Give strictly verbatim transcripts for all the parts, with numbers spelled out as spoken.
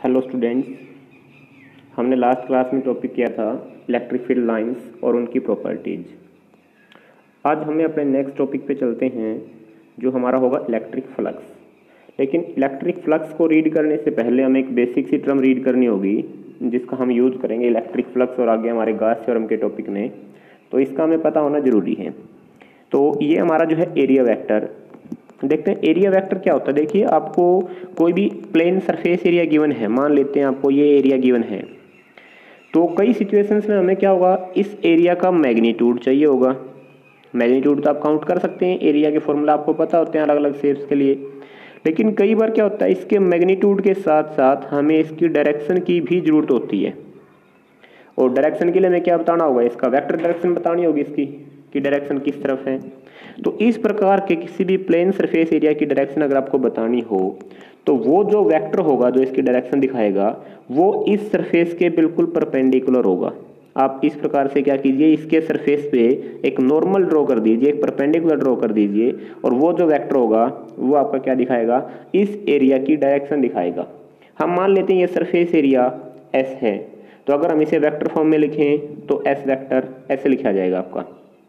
Hello students, हमने last class में topic किया था इलेक्ट्रिक फील्ड लाइंस और उनकी प्रॉपर्टीज। आज हमें अपने नेक्स्ट टॉपिक पे चलते हैं जो हमारा होगा इलेक्ट्रिक फ्लक्स। लेकिन इलेक्ट्रिक फ्लक्स को रीड करने से पहले हमें एक बेसिक सी टर्म रीड करनी होगी जिसका हम यूज़ करेंगे इलेक्ट्रिक फ्लक्स और आगे हमारे गॉस थ्योरम के टॉपिक में, तो इसका हमें पता होना ज़रूरी है। तो ये हमारा जो है एरिया वेक्टर, देखते हैं एरिया वेक्टर क्या होता है। देखिए, आपको कोई भी प्लेन सरफेस एरिया गिवन है, मान लेते हैं आपको ये एरिया गिवन है, तो कई सिचुएशंस में हमें क्या होगा, इस एरिया का मैग्नीट्यूड चाहिए होगा। मैग्नीट्यूड तो आप काउंट कर सकते हैं, एरिया के फॉर्मूला आपको पता होते हैं अलग अलग शेप्स के लिए। लेकिन कई बार क्या होता है, इसके मैग्नीट्यूड के साथ साथ हमें इसकी डायरेक्शन की भी जरूरत होती है। और डायरेक्शन के लिए हमें क्या बताना होगा, इसका वेक्टर डायरेक्शन बतानी होगी इसकी कि डायरेक्शन किस तरफ है। तो इस प्रकार के किसी भी प्लेन सरफेस एरिया की डायरेक्शन अगर आपको बतानी हो तो वो जो वेक्टर होगा जो इसकी डायरेक्शन दिखाएगा वो इस सरफेस के बिल्कुल परपेंडिकुलर होगा। आप इस प्रकार से क्या कीजिए, इसके सरफेस पे एक नॉर्मल ड्रॉ कर दीजिए, एक परपेंडिकुलर ड्रॉ कर दीजिए, और वो जो वेक्टर होगा वो आपका क्या दिखाएगा, इस एरिया की डायरेक्शन दिखाएगा। हम मान लेते हैं ये सरफेस एरिया एस है, तो अगर हम इसे वेक्टर फॉर्म में लिखें तो एस वेक्टर ऐसे लिखा जाएगा आपका,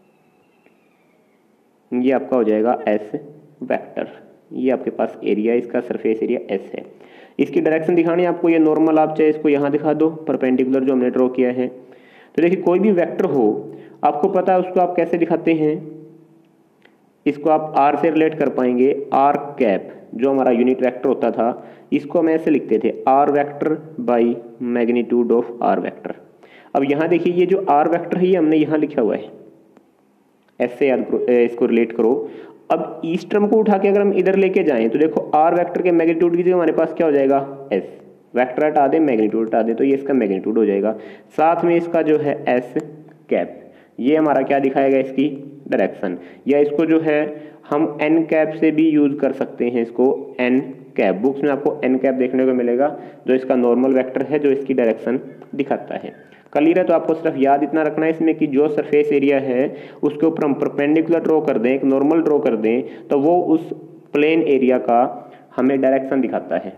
ये आपका हो जाएगा एस वेक्टर। ये आपके पास एरिया, इसका सरफेस एरिया एस है। इसकी डायरेक्शन दिखानी है आपको, ये नॉर्मल आप चाहे इसको यहाँ दिखा दो, परपेंडिकुलर जो हमने ड्रॉ किया है। तो देखिए, कोई भी वेक्टर हो आपको पता है उसको आप कैसे दिखाते हैं, इसको आप आर से रिलेट कर पाएंगे। आर कैप जो हमारा यूनिट वेक्टर होता था, इसको हम ऐसे लिखते थे, R vector by magnitude of R vector. अब यहाँ देखिए, ये जो आर वेक्टर है ये हमने यहाँ लिखा हुआ है, ऐसे इसको रिलेट करो। अब इस टर्म को उठा के अगर हम इधर लेके जाएं तो देखो, आर वेक्टर के मैग्नीट्यूड की जगह हमारे पास क्या हो जाएगा, एस। वेक्टर हटा दे, मैग्नीट्यूड हटा दे, तो ये इसका मैग्नीट्यूड हो जाएगा। साथ में इसका जो है एस कैप, ये हमारा क्या दिखाएगा, इसकी डायरेक्शन। या इसको जो है हम एन कैप से भी यूज कर सकते हैं, इसको एन कैप। बुक्स में आपको एन कैप देखने को मिलेगा जो इसका नॉर्मल वेक्टर है जो इसकी डायरेक्शन दिखाता है। क्लियर है? तो आपको सिर्फ याद इतना रखना है इसमें कि जो सरफेस एरिया है उसके ऊपर हम परपेंडिकुलर ड्रॉ कर दें, एक नॉर्मल ड्रॉ कर दें, तो वो उस प्लेन एरिया का हमें डायरेक्शन दिखाता है।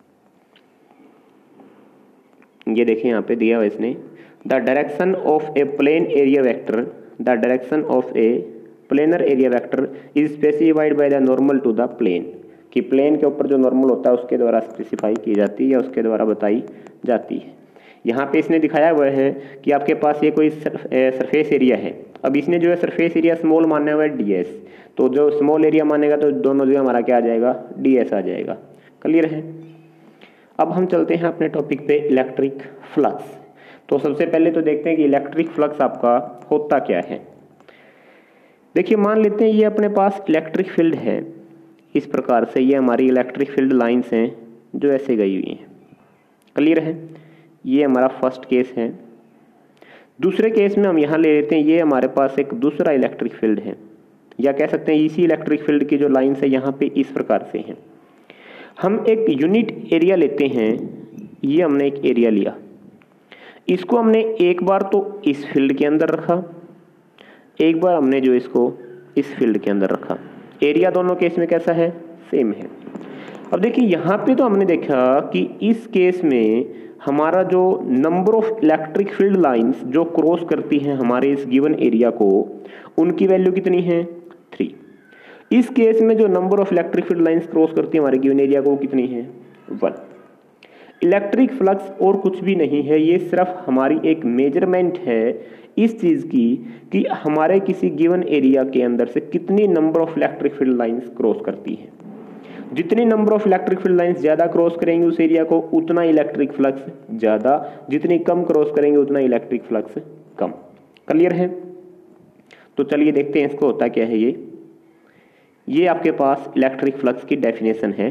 ये देखिए यहाँ पे दिया हुआ इसने, the direction of a plane area vector, the direction of a planar area vector is specified by the normal to the plane, कि प्लेन के ऊपर जो नॉर्मल होता है उसके द्वारा स्पेसिफाई की जाती है या उसके द्वारा बताई जाती है। यहाँ पे इसने दिखाया हुआ है कि आपके पास ये कोई सरफेस एरिया है। अब इसने जो है सरफेस एरिया स्मॉल माना हुआ है डी एस, तो जो स्मॉल एरिया मानेगा तो दोनों जगह हमारा क्या आ जाएगा, डी एस आ जाएगा। क्लियर है? अब हम चलते हैं अपने टॉपिक पे, इलेक्ट्रिक फ्लक्स। तो सबसे पहले तो देखते हैं कि इलेक्ट्रिक फ्लक्स आपका होता क्या है। देखिए, मान लेते हैं ये अपने पास इलेक्ट्रिक फील्ड है, इस प्रकार से ये हमारी इलेक्ट्रिक फील्ड लाइन्स हैं जो ऐसे गई हुई हैं। क्लियर है? ये हमारा फर्स्ट केस है। दूसरे केस में हम यहाँ ले लेते हैं, ये हमारे पास एक दूसरा इलेक्ट्रिक फील्ड है, या कह सकते हैं इसी इलेक्ट्रिक फील्ड की जो लाइन्स है यहाँ पे इस प्रकार से हैं। हम एक यूनिट एरिया लेते हैं, ये हमने एक एरिया लिया, इसको हमने एक बार तो इस फील्ड के अंदर रखा, एक बार हमने जो इसको इस फील्ड के अंदर रखा। एरिया दोनों केस में कैसा है, सेम है। अब देखिए, यहाँ पे तो हमने देखा कि इस केस में हमारा जो number of electric field lines जो क्रॉस करती हैं हमारे इस गिवन एरिया को, उनकी वैल्यू कितनी है, थ्री। इस केस में जो number of electric field lines cross करती है हमारे गिवन एरिया को, वो कितनी है, वन। इलेक्ट्रिक फ्लक्स और कुछ भी नहीं है, ये सिर्फ हमारी एक मेजरमेंट है इस चीज की कि हमारे किसी गिवन एरिया के अंदर से कितनी number of electric field lines cross करती है। जितनी number of electric field lines ज्यादा क्रॉस करेंगे उस एरिया को, उतना इलेक्ट्रिक फ्लक्स ज्यादा, जितनी कम क्रॉस करेंगे उतना इलेक्ट्रिक फ्लक्स कम। क्लियर है? तो चलिए देखते हैं इसको होता क्या है। ये ये आपके पास इलेक्ट्रिक फ्लक्स की डेफिनेशन है,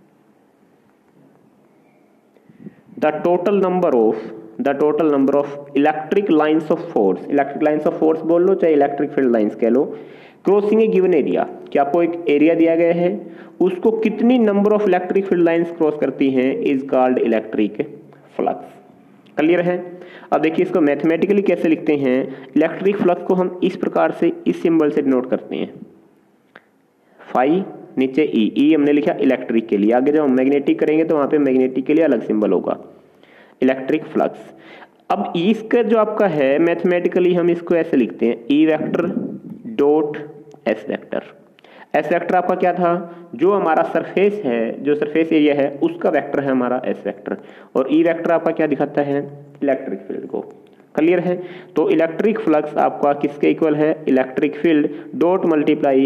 the total number of the total number of electric lines of force, electric lines of force बोल लो चाहे इलेक्ट्रिक फील्ड लाइन्स कह लो, क्रॉसिंग ए गिवन एरिया, कि आपको एक एरिया दिया गया है, उसको कितनी number of electric field lines cross करती हैं, is called electric flux. Clear है? अब देखिए, इसको मैथमेटिकली कैसे लिखते हैं। इलेक्ट्रिक फ्लक्स को हम इस प्रकार से, इस सिंबल से डिनोट करते हैं, फाई नीचे ई, ई हमने लिखा इलेक्ट्रिक के लिए। आगे जब हम मैग्नेटिक करेंगे तो वहाँ पे मैग्नेटिक के लिए अलग सिंबल होगा, इलेक्ट्रिक फ्लक्स। अब इसका जो आपका है मैथमेटिकली हम इसको ऐसे लिखते हैं, E vector dot S vector. S vector आपका क्या था, जो हमारा सरफेस है, जो सरफेस एरिया है उसका वेक्टर है हमारा एस वेक्टर, और ई वेक्टर आपका क्या दिखाता है, इलेक्ट्रिक फील्ड को। क्लियर है। तो इलेक्ट्रिक फ्लक्स आपका किसके इक्वल है, electric field dot multiply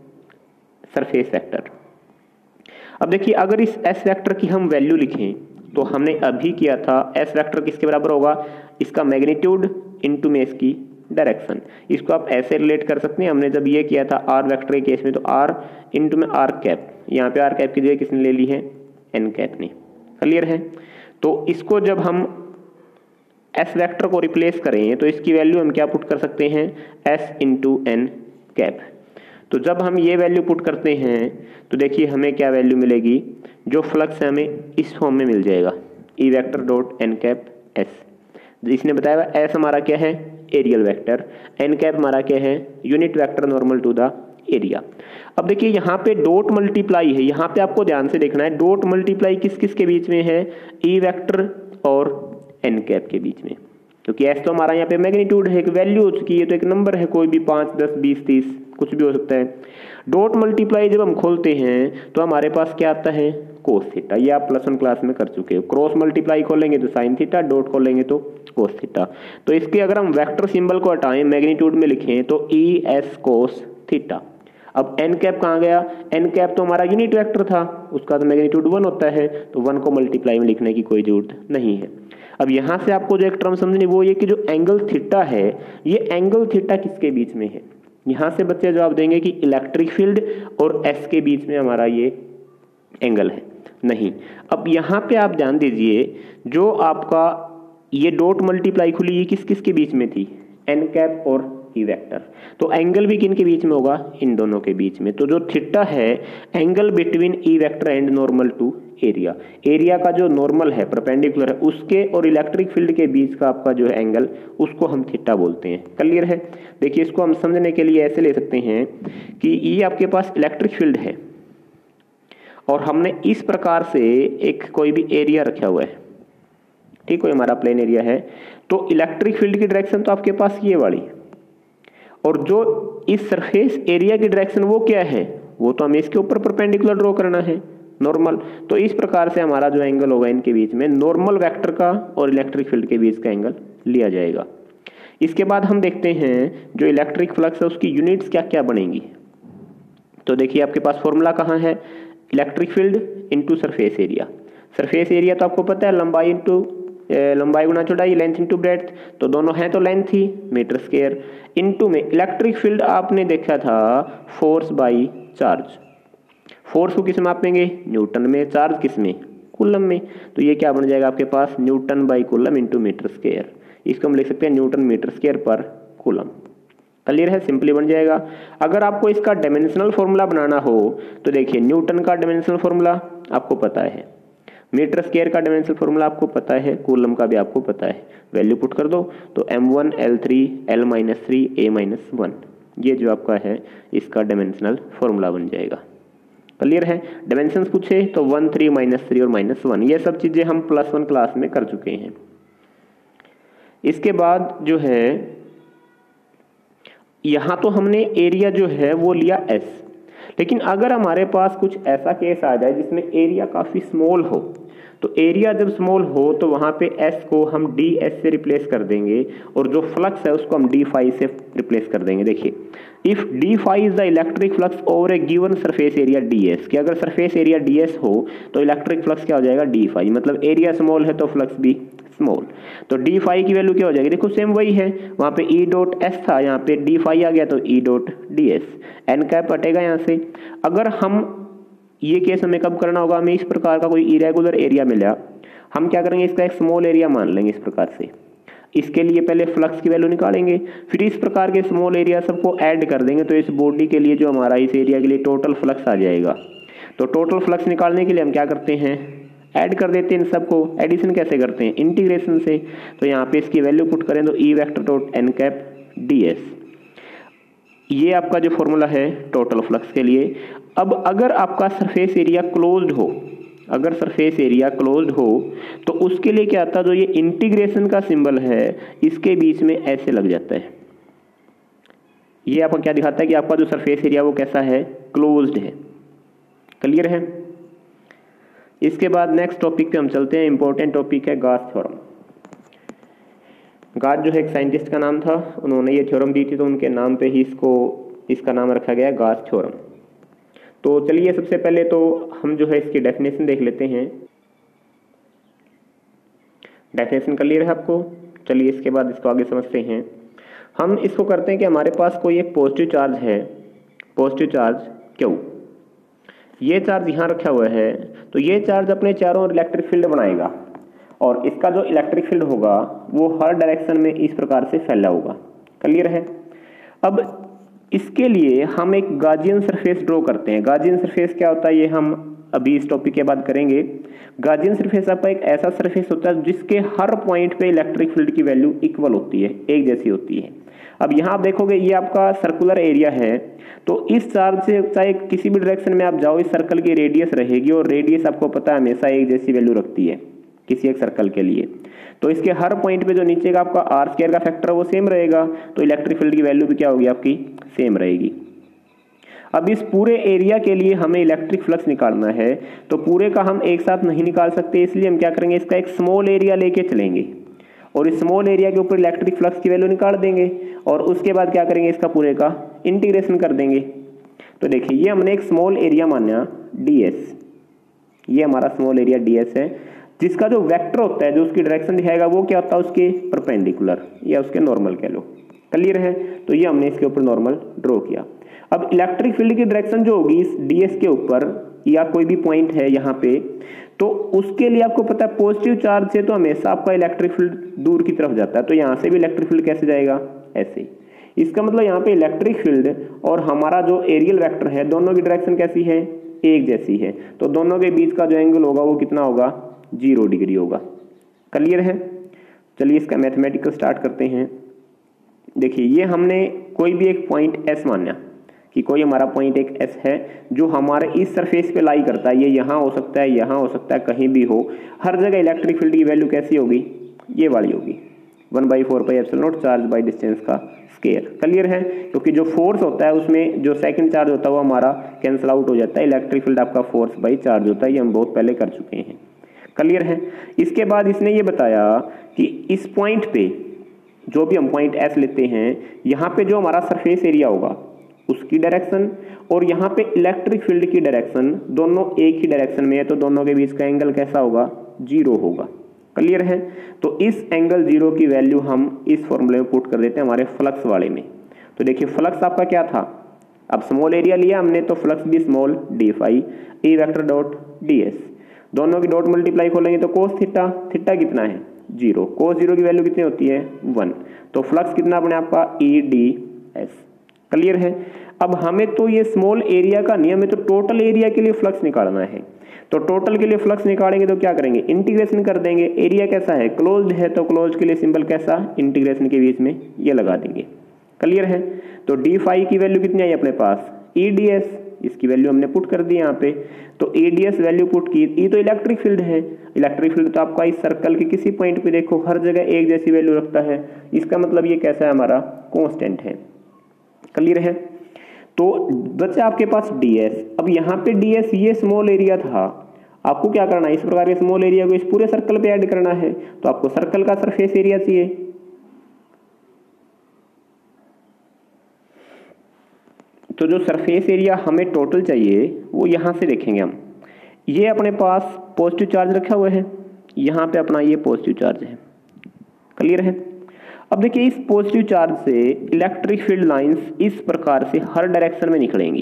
surface vector. अब देखिए अगर इस एस वेक्टर की हम वैल्यू लिखें तो हमने अभी किया था, एस वेक्टर किसके बराबर होगा, इसका मैग्नीट्यूड इनटू में इसकी डायरेक्शन। इसको आप ऐसे रिलेट कर सकते हैं, हमने जब ये किया था आर वेक्टर के केस में तो आर इनटू में आर कैप, यहाँ पे आर कैप की जगह किसने ले ली है, एन कैप ने। क्लियर है। तो इसको जब हम एस वेक्टर को रिप्लेस करें तो इसकी वैल्यू हम क्या पुट कर सकते हैं, एस इंटू एन कैप। तो जब हम ये वैल्यू पुट करते हैं तो देखिए हमें क्या वैल्यू मिलेगी, जो फ्लक्स है हमें इस फॉर्म में मिल जाएगा, E vector dot N cap S. इसने बताया हुआ एस हमारा क्या है, एरियल वेक्टर, एन कैप हमारा क्या है, unit vector normal to the area. अब देखिए यहाँ पे डॉट मल्टीप्लाई है, यहाँ पे आपको ध्यान से देखना है डॉट मल्टीप्लाई किस किस के बीच में है, ई वेक्टर और एन कैप के बीच में, क्योंकि एस तो हमारा यहाँ पे मैग्नीट्यूड है, एक वैल्यू हो चुकी है, तो एक नंबर है, कोई भी पाँच दस बीस तीस कुछ भी हो सकता है। डॉट मल्टीप्लाई जब हम खोलते हैं तो हमारे पास क्या आता है, कोस थीटा। ये आप प्लस वन क्लास में कर चुके हो। क्रॉस मल्टीप्लाई खोलेंगे तो साइन थीटा, डॉट खोलेंगे तो कोस थीटा। तो इसके अगर हम वेक्टर सिंबल को हटाएं, मैग्नीट्यूड में लिखें तो ई एस कोस थीटा। अब एन कैप कहाँ गया, एन कैप तो हमारा यूनिट वेक्टर था, उसका तो मैग्नीट्यूड वन होता है, तो वन को मल्टीप्लाई में लिखने की कोई जरूरत नहीं है। अब यहाँ से आपको जो एक टर्म समझनी वो ये कि जो एंगल थीटा है, ये एंगल थीटा किसके बीच में है। यहाँ से बच्चे जवाब देंगे कि इलेक्ट्रिक फील्ड और एस के बीच में हमारा ये एंगल है, नहीं। अब यहाँ पे आप ध्यान दीजिए, जो आपका ये डॉट मल्टीप्लाई खुली, ये किस किस के बीच में थी, एन कैप और ई वेक्टर। तो एंगल भी किन के बीच में होगा, इन दोनों के बीच में। तो जो थीटा है, angle between E vector and normal to area, area का जो नॉर्मल है परपेंडिकुलर है उसके और इलेक्ट्रिक फील्ड के बीच का आपका जो है एंगल, उसको हम थीटा बोलते हैं। क्लियर है। देखिए इसको हम समझने के लिए ऐसे ले सकते हैं कि ये आपके पास इलेक्ट्रिक फील्ड है और हमने इस प्रकार से एक कोई भी एरिया रखा हुआ है, ठीक है, हमारा प्लेन एरिया है, तो इलेक्ट्रिक फील्ड की डायरेक्शन तो आपके पास ये वाली, और जो इस सरफेस एरिया की डायरेक्शन वो क्या है, वो तो हमें इसके ऊपर परपेंडिकुलर ड्रॉ करना है, नॉर्मल। तो इस प्रकार से हमारा जो एंगल होगा इनके बीच में, नॉर्मल वेक्टर का और इलेक्ट्रिक फील्ड के बीच का एंगल लिया जाएगा। इसके बाद हम देखते हैं जो इलेक्ट्रिक फ्लक्स है उसकी यूनिट्स क्या क्या बनेंगी। तो देखिए आपके पास फॉर्मूला कहाँ है, electric field into surface area. Surface area तो आपको पता है लंबाई इंटू लंबाई गुना चौड़ाई, लेंथ इंटू ब्रेड्थ, तो दोनों हैं तो लेंथ ही मीटर स्क्वायर, इंटू में इलेक्ट्रिक फील्ड आपने देखा था फोर्स बाई चार्ज। फोर्स को किस में मापेंगे, न्यूटन में, चार्ज किस में, कूलम में। तो ये क्या बन जाएगा आपके पास, newton by coulomb into metre square. इसको हम लिख सकते हैं न्यूटन मीटर स्क्वायर पर कूलम। क्लियर है, सिंपली बन जाएगा। अगर आपको इसका डायमेंशनल फॉर्मूला बनाना हो तो देखिए न्यूटन का डायमेंशनल फॉर्मूला आपको पता है, मीटर स्क्वायर का डायमेंशनल फॉर्मूला आपको पता है, कूलम का भी आपको पता है। वैल्यू पुट कर दो तो M one L three L minus three A minus one, ये जो आपका है इसका डायमेंशनल फॉर्मूला बन जाएगा। क्लियर है। डायमेंशंस पूछे तो वन थ्री माइनस थ्री और माइनस वन, ये सब चीजें हम प्लस वन क्लास में कर चुके हैं। इसके बाद जो है यहां तो हमने एरिया जो है वो लिया एस, लेकिन अगर हमारे पास कुछ ऐसा केस आ जाए जिसमें एरिया काफी स्मॉल हो, तो एरिया जब स्मॉल हो तो वहां पे एस को हम डी एस से रिप्लेस कर देंगे और जो फ्लक्स है उसको हम डी फाई से रिप्लेस कर देंगे। देखिए if D phi is the electric flux over a given surface area D S, कि अगर सरफेस एरिया डी एस हो तो इलेक्ट्रिक फ्लक्स क्या हो जाएगा, डी फाई, मतलब एरिया स्मॉल है तो फ्लक्स भी स्मॉल। तो डी फाई की वैल्यू क्या हो जाएगी, देखो सेम वही है, वहां पे ई डॉट एस था, यहाँ पे डी फाई आ गया तो E dot D S, N cap हटेगा यहाँ से। अगर हम ये केस हमें कब करना होगा, हमें इस प्रकार का कोई इरेगुलर एरिया मिला, हम क्या करेंगे इसका एक स्मॉल एरिया मान लेंगे इस प्रकार से। इसके लिए पहले फ्लक्स की वैल्यू निकालेंगे, फिर इस प्रकार के स्मॉल एरिया सबको ऐड कर देंगे, तो इस बॉडी के लिए जो हमारा इस एरिया के लिए टोटल फ्लक्स आ जाएगा। तो टोटल फ्लक्स निकालने के लिए हम क्या करते हैं, ऐड कर देते हैं इन सबको। एडिशन कैसे करते हैं, इंटीग्रेशन से। तो यहाँ पे इसकी वैल्यू पुट करें तो E vector dot N cap D S, ये आपका जो फॉर्मूला है टोटल फ्लक्स के लिए। अब अगर आपका सरफेस एरिया क्लोज्ड हो, अगर सरफेस एरिया क्लोज्ड हो तो उसके लिए क्या आता है, जो ये इंटीग्रेशन का सिंबल है इसके बीच में ऐसे लग जाता है। ये आपको क्या दिखाता है कि आपका जो सरफेस एरिया वो कैसा है, क्लोज्ड है। क्लियर है। इसके बाद नेक्स्ट टॉपिक पे हम चलते हैं। इंपॉर्टेंट टॉपिक है गॉस थ्योरम। गॉस जो है एक साइंटिस्ट का नाम था, उन्होंने ये थ्योरम दी थी तो उनके नाम पे ही इसको इसका नाम रखा गया गॉस थ्योरम। तो चलिए सबसे पहले तो हम जो है इसकी डेफिनेशन देख लेते हैं। डेफिनेशन क्लियर है आपको? चलिए इसके बाद इसको आगे समझते हैं। हम इसको करते हैं कि हमारे पास कोई एक पॉजिटिव चार्ज है, पॉजिटिव चार्ज क्यू, ये चार्ज यहाँ रखा हुआ है, तो ये चार्ज अपने चारों ओर इलेक्ट्रिक फील्ड बनाएगा और इसका जो इलेक्ट्रिक फील्ड होगा वो हर डायरेक्शन में इस प्रकार से फैला होगा। क्लियर है। अब इसके लिए हम एक गाजियन सरफेस ड्रॉ करते हैं। गाजियन सरफेस क्या होता है ये हम अभी इस टॉपिक के बाद करेंगे। गाजियन सरफेस आपका एक ऐसा सरफेस होता है जिसके हर पॉइंट पे इलेक्ट्रिक फील्ड की वैल्यू इक्वल होती है, एक जैसी होती है। अब यहाँ आप देखोगे ये आपका सर्कुलर एरिया है, तो इस चार्ज से चाहे किसी भी डायरेक्शन में आप जाओ इस सर्कल की रेडियस रहेगी और रेडियस आपको पता है हमेशा एक जैसी वैल्यू रखती है किसी एक सर्कल के लिए। तो इसके हर पॉइंट पे जो नीचे का आपका आर स्क्वायर का फैक्टर वो सेम रहेगा, तो इलेक्ट्रिक फील्ड की वैल्यू भी क्या होगी आपकी, सेम रहेगी। अब इस पूरे एरिया के लिए हमें इलेक्ट्रिक फ्लक्स निकालना है, तो पूरे का हम एक साथ नहीं निकाल सकते, इसलिए हम क्या करेंगे, इसका एक स्मॉल एरिया लेके चलेंगे और इस स्मॉल एरिया के ऊपर इलेक्ट्रिक फ्लक्स की वैल्यू निकाल देंगे और उसके बाद क्या करेंगे, इसका पूरे का इंटीग्रेशन कर देंगे। तो देखिए ये हमने एक स्मॉल एरिया माना डी एस, ये हमारा स्मॉल एरिया डी एस है, जिसका जो वेक्टर होता है जो उसकी डायरेक्शन दिखाएगा वो क्या होता है, उसके परपेंडिकुलर या उसके नॉर्मल कह लो। क्लियर है। तो ये हमने इसके ऊपर नॉर्मल ड्रॉ किया। अब इलेक्ट्रिक फील्ड की डायरेक्शन जो होगी इस डीएस के ऊपर या कोई भी पॉइंट है यहाँ पे, तो उसके लिए आपको पता है पॉजिटिव चार्ज से तो हमेशा आपका इलेक्ट्रिक फील्ड दूर की तरफ जाता है, तो यहाँ से भी इलेक्ट्रिक फील्ड कैसे जाएगा, ऐसे। इसका मतलब यहाँ पे इलेक्ट्रिक फील्ड और हमारा जो एरियल वेक्टर है दोनों की डायरेक्शन कैसी है, एक जैसी है, तो दोनों के बीच का जो एंगल होगा वो कितना होगा, जीरो डिग्री होगा। क्लियर है। चलिए इसका मैथमेटिकल स्टार्ट करते हैं। देखिए ये हमने कोई भी एक पॉइंट एस माना कि कोई हमारा पॉइंट एक एस है जो हमारे इस सरफेस पे लाई करता है, ये यहाँ हो सकता है, यहाँ हो सकता है, कहीं भी हो, हर जगह इलेक्ट्रिक फील्ड की वैल्यू कैसी होगी, ये वाली होगी, one by four pi epsilon naught charge by distance का स्केयर। क्लियर है। क्योंकि जो फोर्स होता है उसमें जो सेकंड चार्ज होता है वो हमारा कैंसिल आउट हो जाता है, इलेक्ट्रिक फील्ड आपका फोर्स बाई चार्ज होता है, ये हम बहुत पहले कर चुके हैं। क्लियर है। इसके बाद इसने ये बताया कि इस पॉइंट पे जो भी हम पॉइंट एस लेते हैं, यहाँ पे जो हमारा सरफेस एरिया होगा उसकी डायरेक्शन और यहाँ पे इलेक्ट्रिक फील्ड की डायरेक्शन दोनों एक ही डायरेक्शन में है, तो दोनों के बीच का एंगल कैसा होगा, जीरो होगा। क्लियर है। तो इस एंगल जीरो की वैल्यू हम इस फॉर्मूले में पुट कर देते हैं हमारे फ्लक्स वाले में। तो देखिए फ्लक्स आपका क्या था, अब स्मॉल एरिया लिया हमने तो फ्लक्स भी small D phi A vector dot D S, दोनों की डॉट मल्टीप्लाई खोलेंगे तो कोस थीटा, थीटा कितना है, जीरो, कोस जीरो की वैल्यू कितनी होती है, वन, तो फ्लक्स कितना अपने आपका ई डी एस। क्लियर है। अब हमें तो ये स्मॉल एरिया का नहीं, हमें तो टोटल एरिया के लिए फ्लक्स निकालना है, तो टोटल के लिए फ्लक्स निकालेंगे तो क्या करेंगे, इंटीग्रेशन कर देंगे। एरिया कैसा है, क्लोज्ड है, तो क्लोज्ड के लिए सिंबल कैसा, इंटीग्रेशन के बीच में ये लगा देंगे। क्लियर है। तो डी फाई की वैल्यू कितनी आई अपने पास, ई डी एस, इसकी वैल्यू हमने पुट कर दी यहाँ पे, तो E D S value put की। ई तो इलेक्ट्रिक फील्ड है, इलेक्ट्रिक फील्ड तो आपका इस सर्कल के किसी पॉइंट पे देखो हर जगह एक जैसी वैल्यू रखता है, इसका मतलब ये कैसा है, हमारा कांस्टेंट है। क्लियर है। तो बच्चा आपके पास ds, अब यहाँ पे ds ये स्मॉल एरिया था, आपको क्या करना है, इस प्रकार के स्मॉल एरिया को इस पूरे सर्कल पे ऐड करना है, तो आपको सर्कल का सरफेस एरिया चाहिए। तो जो सरफेस एरिया हमें टोटल चाहिए वो यहाँ से देखेंगे हम, ये अपने पास पॉजिटिव चार्ज रखा हुआ है, यहाँ पे अपना ये पॉजिटिव चार्ज है। क्लियर है। अब देखिए इस पॉजिटिव चार्ज से इलेक्ट्रिक फील्ड लाइंस इस प्रकार से हर डायरेक्शन में निकलेंगी।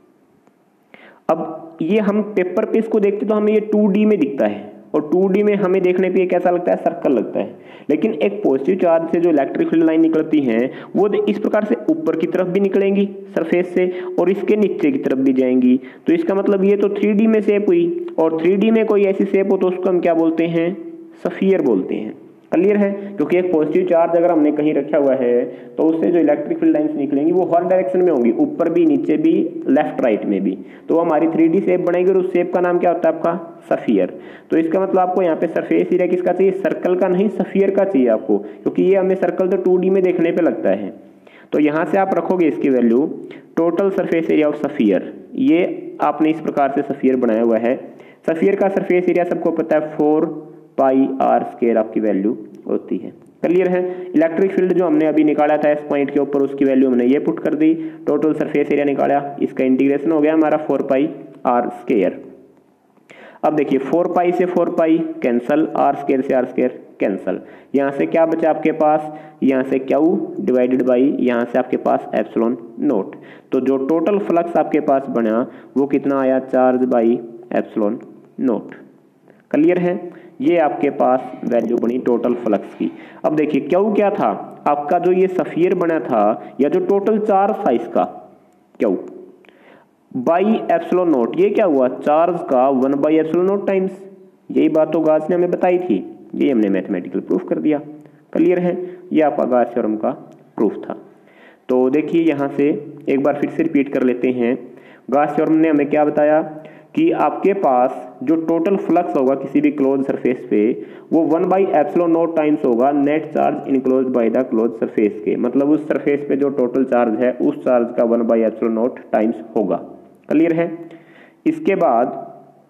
अब ये हम पेपर पे इसको देखते तो हमें ये टू डी में दिखता है और टू डी में हमें देखने पे ये कैसा लगता है, सर्कल लगता है, लेकिन एक पॉजिटिव चार्ज से जो इलेक्ट्रिक फील्ड लाइन निकलती हैं वो इस प्रकार से ऊपर की तरफ भी निकलेंगी सरफेस से और इसके नीचे की तरफ भी जाएंगी। तो इसका मतलब ये तो थ्री डी में शेप हुई, और थ्री डी में कोई ऐसी शेप हो तो उसको हम क्या बोलते हैं, स्फीयर बोलते हैं। क्लियर है, क्योंकि एक पॉजिटिव चार्ज अगर हमने कहीं रखा हुआ है तो उससे जो इलेक्ट्रिक फील्ड लाइंस निकलेंगी वो हर डायरेक्शन में होंगी, ऊपर भी, नीचे भी, लेफ्ट राइट में भी। तो वो हमारी थ्री डी शेप बनेगी और उस शेप का नाम क्या होता है आपका, सफियर। तो इसका मतलब आपको यहाँ पे सरफेस एरिया किसका चाहिए, सर्कल का नहीं, सफियर का चाहिए आपको, क्योंकि ये हमें सर्कल तो टू डी में देखने पे लगता है। तो यहाँ से आप रखोगे इसकी value total surface area of sphere, ये आपने इस प्रकार से सफियर बनाया हुआ है। सफियर का सरफेस एरिया सबको पता है फोर पाई आर स्क्वायर आपकी वैल्यू होती है। क्लियर है। इलेक्ट्रिक फील्ड जो हमने अभी निकाला था इस पॉइंट के ऊपर, उसकी वैल्यू हमने ये पुट कर दी, टोटल सरफेस एरिया निकाला, इसका इंटीग्रेशन हो गया हमारा फोर पाई आर स्क्वायर। अब देखिए फोर पाई से four pi cancel, R square से आर स्क्वायर कैंसल, यहाँ से क्या बचा आपके पास, यहाँ से क्यू डिवाइडेड बाई यहाँ से आपके पास एप्सिलॉन नोट। तो जो टोटल फ्लक्स आपके पास बना वो कितना आया, charge by epsilon naught. Clear है, ये आपके पास वैल्यू बनी टोटल फ्लक्स की। अब देखिए क्यू क्या था आपका, जो ये सफियर बना था या जो टोटल चार्ज था इसका क्यू बाई एप्सिलॉन नोट, ये क्या हुआ, चार्ज का one by epsilon naught times. यही बात तो गॉस ने हमें बताई थी, ये हमने मैथमेटिकल प्रूफ कर दिया। क्लियर है, ये आपका गॉस थ्योरम का प्रूफ था। तो देखिए यहाँ से एक बार फिर से रिपीट कर लेते हैं, गॉस थ्योरम ने हमें क्या बताया कि आपके पास जो टोटल फ्लक्स होगा किसी भी क्लोज सरफेस पे वो one by epsilon naught times होगा net charge enclosed by the close surface के, मतलब उस सरफेस पे जो टोटल चार्ज है उस चार्ज का one by epsilon naught times होगा। क्लियर है। इसके बाद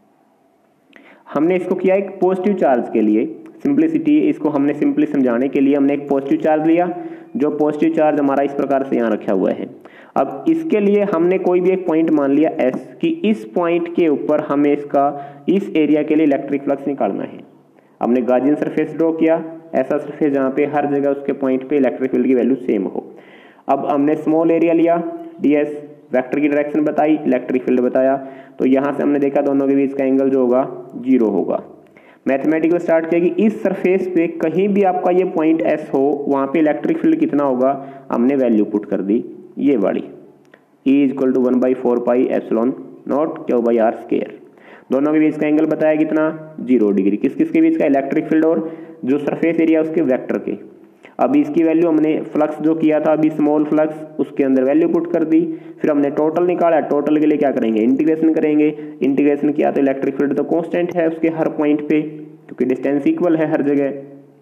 हमने इसको किया एक पॉजिटिव चार्ज के लिए, सिंप्लिसिटी इसको हमने सिंपली समझाने के लिए हमने एक पॉजिटिव चार्ज लिया, जो पॉजिटिव चार्ज हमारा इस प्रकार से यहाँ रखा हुआ है। अब इसके लिए हमने कोई भी एक पॉइंट मान लिया एस, कि इस पॉइंट के ऊपर हमें इसका इस एरिया के लिए इलेक्ट्रिक फ्लक्स निकालना है। हमने गाजियन सरफेस ड्रॉ किया, ऐसा सरफेस जहाँ पे हर जगह उसके पॉइंट पे इलेक्ट्रिक फील्ड की वैल्यू सेम हो। अब हमने स्मॉल एरिया लिया, डीएस वेक्टर की डायरेक्शन बताई, इलेक्ट्रिक फील्ड बताया, तो यहाँ से हमने देखा दोनों के बीच का एंगल जो होगा जीरो होगा। मैथमेटिकल स्टार्ट किया कि इस सरफेस पे कहीं भी आपका ये पॉइंट एस हो वहाँ पे इलेक्ट्रिक फील्ड कितना होगा, हमने वैल्यू पुट कर दी ये वाली, E equal to one by four pi epsilon naught Q by R square. दोनों के बीच का एंगल बताया कितना, जीरो डिग्री। किस किस के बीच का, इलेक्ट्रिक फील्ड और जो सरफेस एरिया उसके वेक्टर के। अभी इसकी वैल्यू हमने फ्लक्स जो किया था अभी स्मॉल फ्लक्स, उसके अंदर वैल्यू पुट कर दी। फिर हमने टोटल निकाला, टोटल के लिए क्या करेंगे, इंटीग्रेशन करेंगे। इंटीग्रेशन किया तो इलेक्ट्रिक फील्ड तो कांस्टेंट है उसके हर पॉइंट पे, क्योंकि डिस्टेंस इक्वल है हर जगह।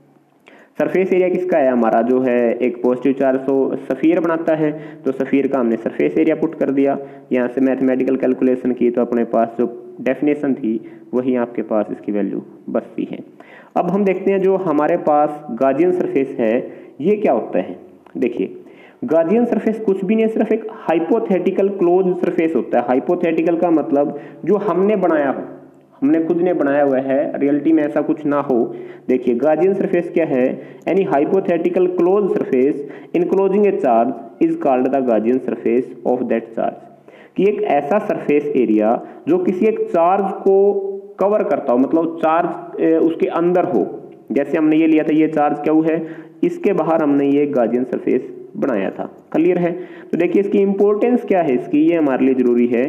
सरफेस एरिया किसका है हमारा, जो है एक पॉजिटिव चार्ज तो सफियर बनाता है, तो सफियर का हमने सरफेस एरिया पुट कर दिया। यहाँ से मैथमेटिकल कैलकुलेशन की तो अपने पास जो डेफिनेशन थी वही आपके पास इसकी वैल्यू बचती है। अब हम देखते हैं जो हमारे पास गाजियन सरफेस है ये क्या होता है। देखिए गाजियन सरफेस कुछ भी नहीं, सिर्फ एक हाइपोथेटिकल क्लोज सरफेस होता है। हाइपोथेटिकल का मतलब जो हमने बनाया हो, हमने खुद ने बनाया हुआ है, रियलिटी में ऐसा कुछ ना हो। देखिए गाजियन सरफेस क्या है, any hypothetical close surface enclosing a charge is called the Gaussian surface of that charge. कि एक ऐसा सरफेस एरिया जो किसी एक चार्ज को कवर करता हो, मतलब चार्ज उसके अंदर हो। जैसे हमने ये लिया था, ये चार्ज क्या है, इसके बाहर हमने ये गाजियन सरफेस बनाया था। क्लियर है। तो देखिए इसकी इंपॉर्टेंस क्या है इसकी, ये हमारे लिए जरूरी है,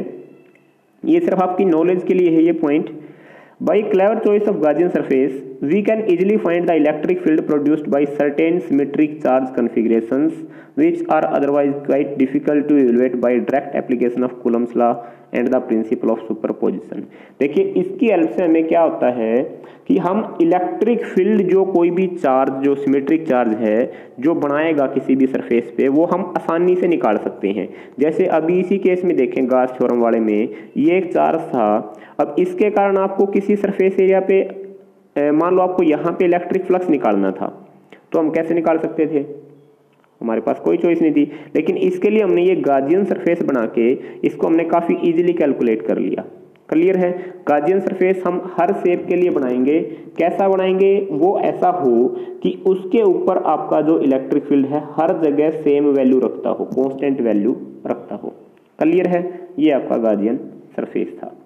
ये सिर्फ आपकी नॉलेज के लिए है ये point. By clever choice of Gaussian surface we can easily find the electric field produced by certain symmetric charge configurations which are otherwise quite difficult to evaluate by direct application of Coulomb's law and the principle of superposition। देखिए इसकी help से हमें क्या होता है कि हम electric field जो कोई भी चार्ज जो सिमेट्रिक चार्ज है जो बनाएगा किसी भी सरफेस पे वो हम आसानी से निकाल सकते हैं। जैसे अभी इसी केस में देखें गॉस थ्योरम वाले में ये एक चार्ज था, अब इसके कारण आपको किसी सरफेस एरिया पे मान लो आपको यहाँ पे इलेक्ट्रिक फ्लक्स निकालना था, तो हम कैसे निकाल सकते थे, हमारे पास कोई चॉइस नहीं थी। लेकिन इसके लिए हमने ये गाजियन सरफेस बना के इसको हमने काफी इजीली कैलकुलेट कर लिया। क्लियर है। गाजियन सरफेस हम हर शेप के लिए बनाएंगे, कैसा बनाएंगे, वो ऐसा हो कि उसके ऊपर आपका जो इलेक्ट्रिक फील्ड है हर जगह सेम वैल्यू रखता हो, कॉन्स्टेंट वैल्यू रखता हो। क्लियर है, ये आपका गाजियन सरफेस था।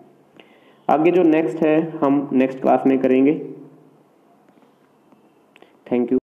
आगे जो नेक्स्ट है हम नेक्स्ट क्लास में करेंगे। Thank you.